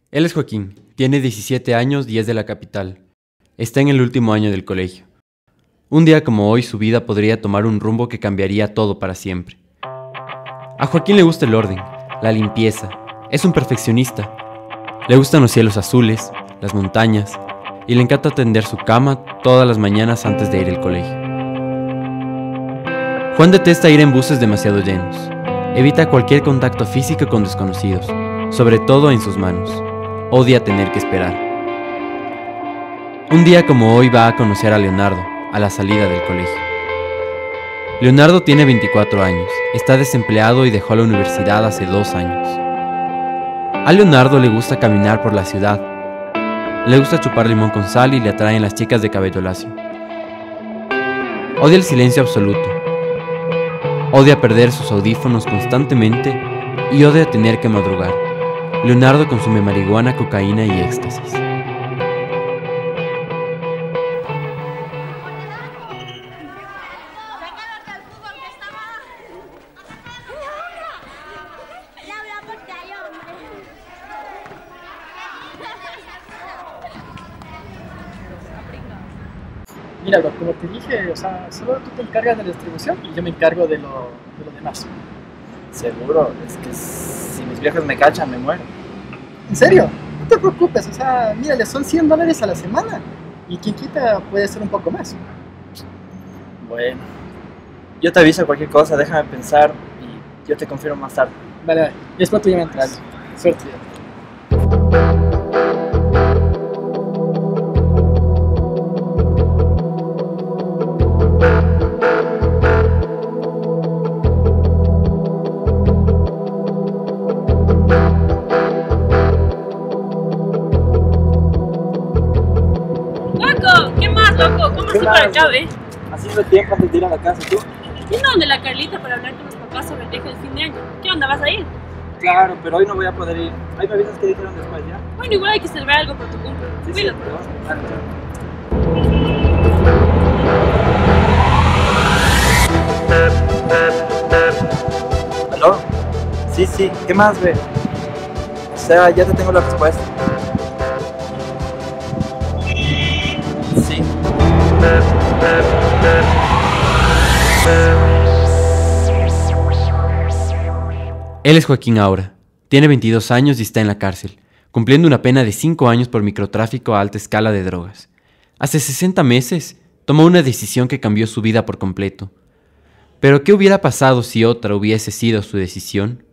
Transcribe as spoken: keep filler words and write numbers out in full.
Él es Joaquín, tiene diecisiete años y es de la capital. Está en el último año del colegio. Un día como hoy su vida podría tomar un rumbo que cambiaría todo para siempre. A Joaquín le gusta el orden, la limpieza, es un perfeccionista. Le gustan los cielos azules, las montañas, y le encanta tender su cama todas las mañanas antes de ir al colegio. Juan detesta ir en buses demasiado llenos. Evita cualquier contacto físico con desconocidos, sobre todo en sus manos. Odia tener que esperar. Un día como hoy va a conocer a Leonardo, a la salida del colegio. Leonardo tiene veinticuatro años, está desempleado y dejó la universidad hace dos años. A Leonardo le gusta caminar por la ciudad. Le gusta chupar limón con sal y le atraen las chicas de cabello lacio. Odia el silencio absoluto. Odia perder sus audífonos constantemente y odia tener que madrugar. Leonardo consume marihuana, cocaína y éxtasis. Mira, bro, como te dije, o sea, solo tú te encargas de la distribución y yo me encargo de lo, de lo demás. Seguro, es que si mis viejos me cachan, me muero. ¿En serio? No te preocupes, o sea, mírale, son cien dólares a la semana y quien quita puede ser un poco más. Bueno, yo te aviso cualquier cosa, déjame pensar y yo te confirmo más tarde. Vale, vale, y después tú ya me entras. Suerte. Loco, ¿cómo así por acá, ve? Haciendo tiempo antes de ir a la casa, ¿tú? Yendo donde la Carlita para hablar con los papás sobre el viaje del fin de año. ¿Qué onda, vas a ir? Claro, pero hoy no voy a poder ir. Ahí me avisas que dijeron después, ¿ya? Bueno, igual hay que celebrar algo por tu cumple. Sí, Cuídate. sí, vale, chao. ¿Aló? Sí, sí, ¿qué más, ve? O sea, ya te tengo la respuesta. Sí. Él es Joaquín Aura, tiene veintidós años y está en la cárcel, cumpliendo una pena de cinco años por microtráfico a alta escala de drogas. Hace sesenta meses tomó una decisión que cambió su vida por completo. Pero ¿qué hubiera pasado si otra hubiese sido su decisión?